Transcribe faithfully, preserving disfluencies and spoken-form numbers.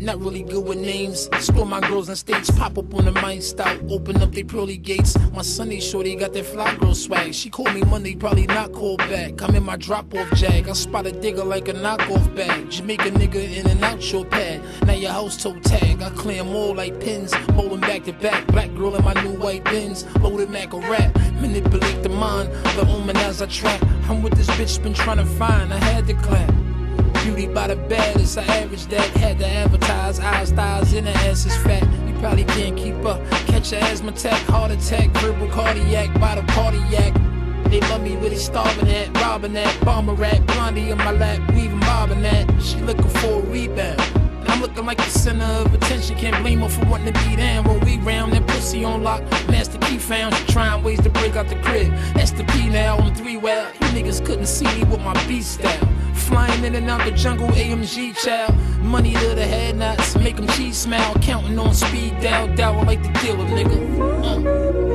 not really good with names. Store my girls in states, pop up on the mind style, open up they pearly gates. My Sunday shorty got that fly girl swag. She called me Monday, probably not called back. I'm in my drop off jag. I spot a digger like a knockoff bag. Jamaica nigga in and out your pad. Now your house toe tag. I clear them all like pins, bowling back to back. Black girl in my new white Benz, loaded Mac a rap. Manipulate the mind, the omen as I track. I'm with this bitch been trying to find. I had to clap. Beauty by the baddest, I average that. Had to advertise, eyes, thighs, and the ass is fat. You probably can't keep up. Catch a asthma attack, heart attack, verbal cardiac by the party yak. They love me really starving at, robbing that, bomber rat, blondie in my lap, weaving bobbing that. She looking for a rebound. I'm looking like the center of attention. Can't blame her for wanting to be down. When we round that pussy on lock, master key found. She trying ways to break out the crib. That's the P now, I'm three well. You niggas couldn't see me with my beast style. Flying in and out the jungle, A M G child. Money to the head knots, make them cheese smile. Counting on speed, dial, dial like the dealer, nigga. Uh.